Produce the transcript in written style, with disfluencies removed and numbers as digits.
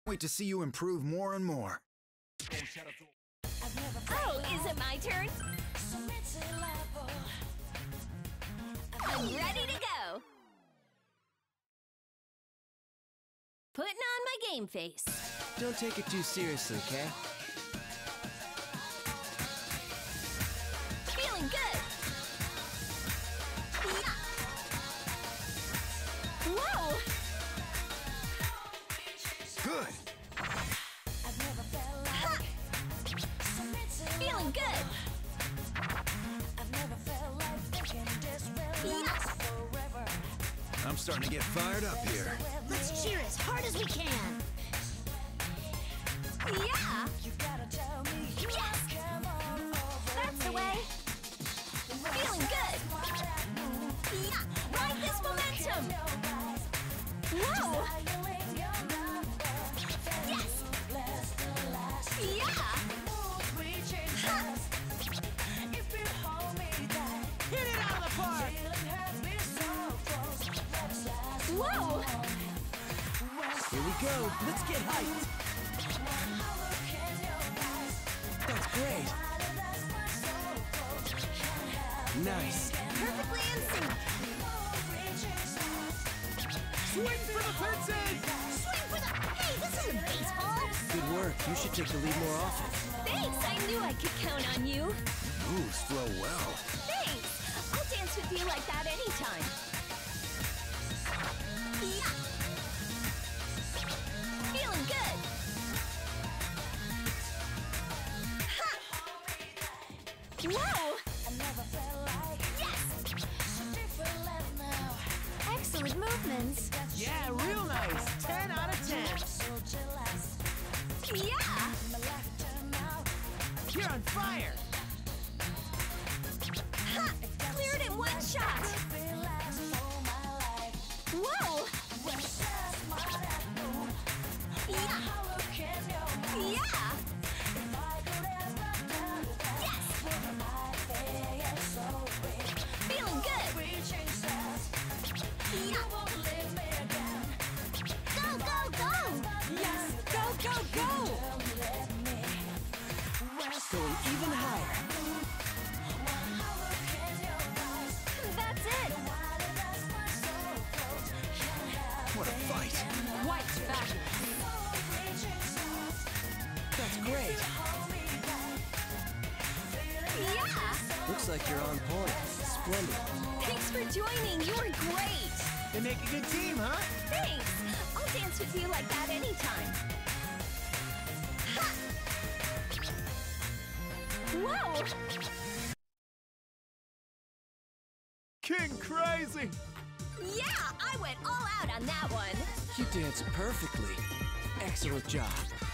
Wait to see you improve more and more. Oh, is it my turn? I'm ready to go! Putting on my game face. Don't take it too seriously, okay? Feeling good! Yeah. Whoa! Good! Ha! Feeling good! Yeah. I'm starting to get fired up here. Let's cheer as hard as we can. Yeah! Yes! That's the way! Feeling good! Yeah! Ride this momentum! Whoa! Yes! Yeah! Ha! Hit it out of the park! Whoa! Here we go. Let's get hyped. That's great. Nice. Perfectly in sync! Swing for the fences! Swing for the... Hey, this isn't baseball. Good work. You should take the lead more often. Thanks! I knew I could count on you! Moves flow well. Thanks! I'll dance with you like that anytime! Yeah! Feeling good! Ha! Whoa! Yes! Excellent movements! Yeah, real nice. 10 out of 10. Yeah! You're on fire. Ha! Cleared in one shot! Whoa! Yeah! Yeah! Yes! Feeling good! Yeah! Go, go, go! Yes, go, go, go! Going even higher. That's it! What a fight. White's fabulous. That's great. Yeah! Looks like you're on point. Splendid. Thanks for joining! You were great! They make a good team, huh? Thanks! I'll dance with you like that anytime. Ha! Whoa! King Crazy! Yeah! I went all out on that one! You danced perfectly. Excellent job.